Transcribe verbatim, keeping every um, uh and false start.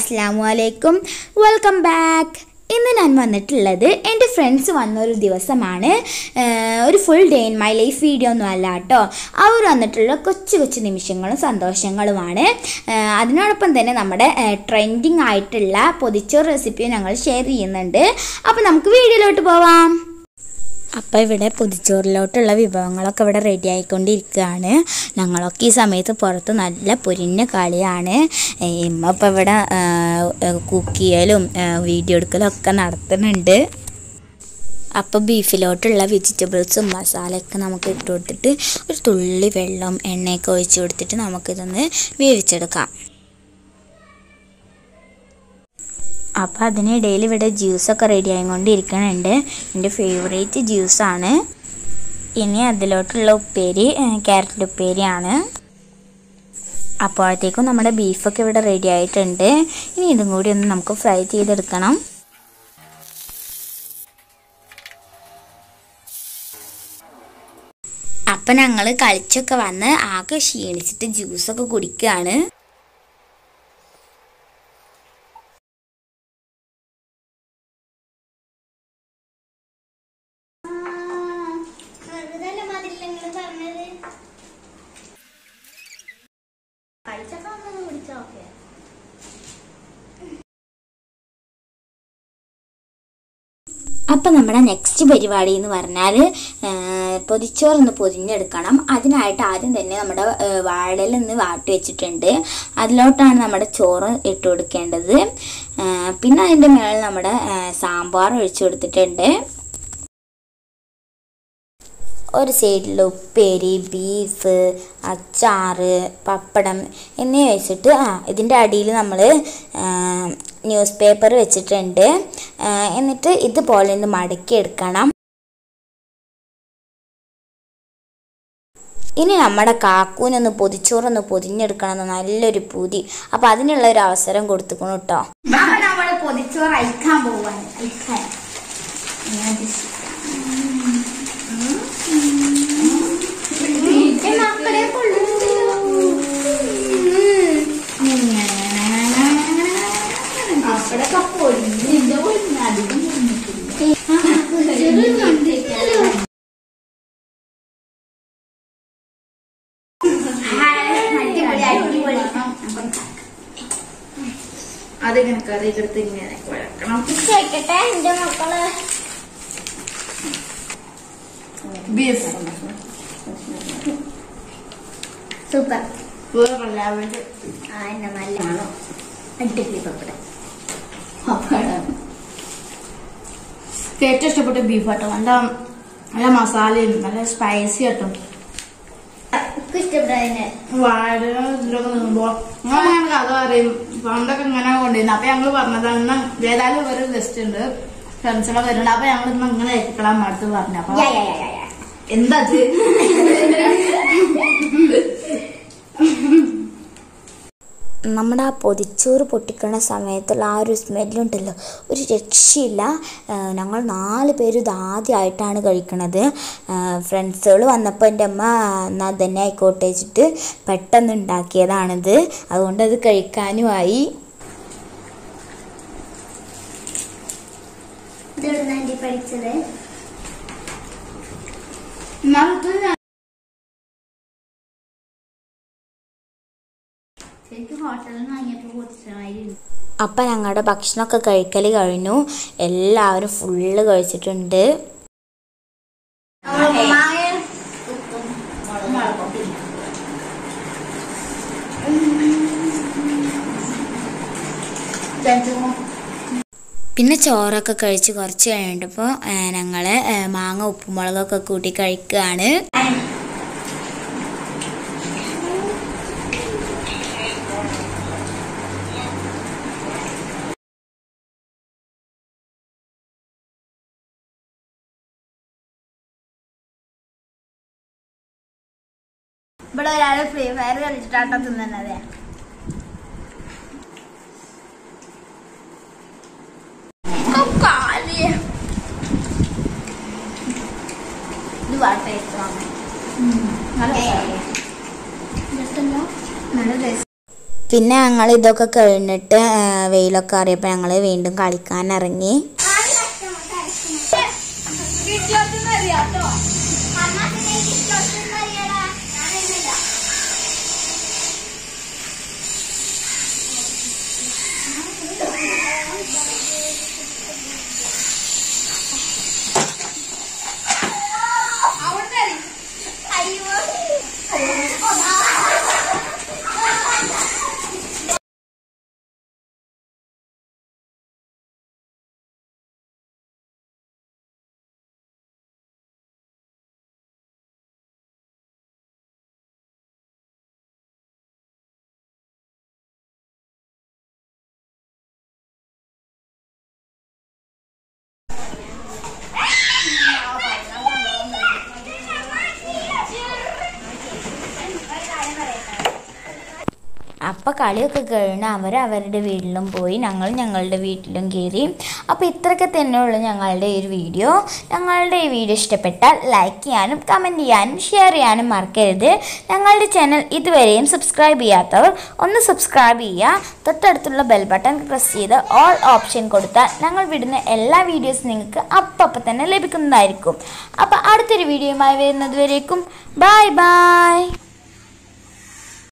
അസ്സലാമുഅലൈക്കും, welcome back. ഇന്ന് ഞാൻ വന്നിട്ടുള്ളത് എൻ്റെ ഫ്രണ്ട്സ് വന്നൊരു ദിവസമാണ്. ഒരു full day in my life video ഒന്നും അല്ല കേട്ടോ. അവർ വന്നിട്ടുള്ള കൊച്ചു കൊച്ചു നിമിഷങ്ങളും സന്തോഷങ്ങളുമാണ്. അതിനോടൊപ്പം തന്നെ നമ്മുടെ ട്രെൻഡിങ് ആയിട്ടുള്ള പൊതിച്ചോറ് റെസിപ്പിയും ഞങ്ങൾ ഷെയർ ചെയ്യുന്നുണ്ട്. അപ്പോൾ നമുക്ക് വീഡിയോയിലോട്ട് പോവാം. അപ്പോൾ ഇവിടെ പൊതിച്ചോറിലോട്ടുള്ള വിഭവങ്ങളൊക്കെ ഇവിടെ റെഡി ആയിക്കൊണ്ടിരിക്കുകയാണ്. ഞങ്ങളൊക്കെ ഈ സമയത്ത് പുറത്ത് നല്ല പൊരിഞ്ഞ കളിയാണ്. ഇമ്മ ഇപ്പോൾ ഇവിടെ കുക്ക് ചെയ്യലും വീഡിയോ എടുക്കലും ഒക്കെ നടത്തുന്നുണ്ട്. അപ്പോൾ ബീഫിലോട്ടുള്ള വെജിറ്റബിൾസും മസാലയൊക്കെ നമുക്ക് ഇട്ട് കൊടുത്തിട്ട് ഒരു തുള്ളി വെള്ളം എണ്ണയൊക്കെ ഒഴിച്ച് കൊടുത്തിട്ട് നമുക്കിതൊന്ന് വേവിച്ചെടുക്കാം. അപ്പോൾ അതിനിടയിൽ ഇവിടെ ജ്യൂസൊക്കെ റെഡി ആയിക്കൊണ്ടിരിക്കുന്നുണ്ട്. എൻ്റെ ഫേവറേറ്റ് ജ്യൂസാണ്. ഇനി അതിലോട്ടുള്ള ഉപ്പേരി ക്യാരറ്റ് ഉപ്പേരിയാണ്. അപ്പോഴത്തേക്കും നമ്മുടെ ബീഫൊക്കെ ഇവിടെ റെഡി ആയിട്ടുണ്ട്. ഇനി ഇതും കൂടി ഒന്ന് നമുക്ക് ഫ്രൈ ചെയ്തെടുക്കണം. അപ്പം ഞങ്ങൾ കളിച്ചൊക്കെ വന്ന് ആകെ ക്ഷീണിച്ചിട്ട് ജ്യൂസൊക്കെ കുടിക്കുകയാണ്. അപ്പം നമ്മുടെ നെക്സ്റ്റ് പരിപാടി എന്ന് പറഞ്ഞാൽ പൊതിച്ചോറൊന്ന് പൊതിഞ്ഞെടുക്കണം. അതിനായിട്ട് ആദ്യം തന്നെ നമ്മുടെ വാഴയിൽ നിന്ന് വാട്ടി വെച്ചിട്ടുണ്ട്. അതിലോട്ടാണ് നമ്മുടെ ചോറ് ഇട്ട് കൊടുക്കേണ്ടത്. പിന്നെ അതിൻ്റെ മേളിൽ നമ്മുടെ സാമ്പാർ ഒഴിച്ചു കൊടുത്തിട്ടുണ്ട്. ഒരു സൈഡിൽ ഉപ്പേരി, ബീഫ്, അച്ചാറ്, പപ്പടം എന്നിവ വെച്ചിട്ട് ആ ഇതിൻ്റെ അടിയിൽ നമ്മൾ ന്യൂസ് പേപ്പർ വെച്ചിട്ടുണ്ട്. എന്നിട്ട് ഇതുപോലെ ഒന്ന് മടക്കിയെടുക്കണം. ഇനി നമ്മുടെ കാക്കൂനൊന്ന് പൊതിച്ചോറൊന്ന് പൊതിഞ്ഞെടുക്കണം, നല്ലൊരു പൂതി. അപ്പം അതിനുള്ള ഒരു അവസരം കൊടുത്തുക്കണം കേട്ടോ. നമ്മൾ പൊതിച്ചോറ് അയക്കാൻ പോവാണ്. അയക്കാൻ അതിങ്ങനെ കറി എടുത്ത് ഇങ്ങനെ കുഴക്കണം. എന്റെ മക്കള് ബീഫ് സൂപ്പർ നല്ലതാണോ? അടിപൊളി പപ്പടം. ഏറ്റവും ഇഷ്ടപ്പെട്ട ബീഫ് കേട്ടോ. നല്ല നല്ല മസാലയും നല്ല സ്പൈസി കേട്ടോ. വാഴ ഇതിലൊക്കെ നിന്നുമ്പോ ഞാൻ കഥ പറയും. പണ്ടൊക്കെ ഇങ്ങനെ കൊണ്ടുവരുന്നു. അപ്പൊ ഞങ്ങള് പറഞ്ഞതാണ് ഏതായാലും ഒരു ഗസ്റ്റ് ഉണ്ട്, ഫ്രണ്ട്സൊക്കെ വരുന്നുണ്ട്. അപ്പൊ ഞങ്ങൾ ഇന്ന് ഇങ്ങനെ എത്തിക്കളാൻ അടുത്ത് പറഞ്ഞു. അപ്പൊ എന്താ നമ്മുടെ ആ പൊതിച്ചോറ് പൊട്ടിക്കുന്ന സമയത്തുള്ള ആ ഒരു സ്മെല്ലുണ്ടല്ലോ, ഒരു രക്ഷയില്ല. ഞങ്ങൾ നാല് പേരും ഇത് ആദ്യമായിട്ടാണ് കഴിക്കണത്. ഫ്രണ്ട്സുകൾ വന്നപ്പോൾ എൻ്റെ അമ്മ എന്നാൽ തന്നെ ആയിക്കോട്ടെ വെച്ചിട്ട് പെട്ടെന്ന് ഉണ്ടാക്കിയതാണിത്. അതുകൊണ്ട് അത് കഴിക്കാനുമായി. പഠിച്ചത് അപ്പം ഞങ്ങളുടെ ഭക്ഷണമൊക്കെ കഴിക്കൽ കഴിഞ്ഞു. എല്ലാവരും ഫുള്ള് കഴിച്ചിട്ടുണ്ട്. പിന്നെ ചോറൊക്കെ കഴിച്ച് കുറച്ച് കഴിഞ്ഞപ്പോൾ ഞങ്ങൾ മാങ്ങ ഉപ്പുമുളകൊക്കെ കൂട്ടി കഴിക്കുകയാണ്. ഇവിടെ ഒരാൾ ഫ്രീ ഫയർ കളിച്ചിട്ടാട്ടോ തിന്നണത്. ഇത് വാട്ട പിന്നെ ഞങ്ങൾ ഇതൊക്കെ കഴിഞ്ഞിട്ട് വെയിലൊക്കെ അറിയപ്പോൾ ഞങ്ങൾ വീണ്ടും കളിക്കാൻ ഇറങ്ങി. അപ്പോൾ കളിയൊക്കെ കഴിഞ്ഞ് അവർ അവരുടെ വീട്ടിലും പോയി, ഞങ്ങൾ ഞങ്ങളുടെ വീട്ടിലും കയറി. അപ്പോൾ ഇത്രയൊക്കെ തന്നെയുള്ളൂ ഞങ്ങളുടെ ഈ ഒരു വീഡിയോ. ഞങ്ങളുടെ ഈ വീഡിയോ ഇഷ്ടപ്പെട്ടാൽ ലൈക്ക് ചെയ്യാനും കമൻറ്റ് ചെയ്യാനും ഷെയർ ചെയ്യാനും മറക്കരുത്. ഞങ്ങളുടെ ചാനൽ ഇതുവരെയും സബ്സ്ക്രൈബ് ചെയ്യാത്തവർ ഒന്ന് സബ്സ്ക്രൈബ് ചെയ്യുക. തൊട്ടടുത്തുള്ള ബെൽ ബട്ടൺ പ്രസ് ചെയ്ത് ഓൾ ഓപ്ഷൻ കൊടുത്താൽ ഞങ്ങൾ വിടുന്ന എല്ലാ വീഡിയോസും നിങ്ങൾക്ക് അപ്പം തന്നെ ലഭിക്കുന്നതായിരിക്കും. അപ്പോൾ അടുത്തൊരു വീഡിയോയുമായി വരുന്നത് വരേക്കും ബൈ ബൈ.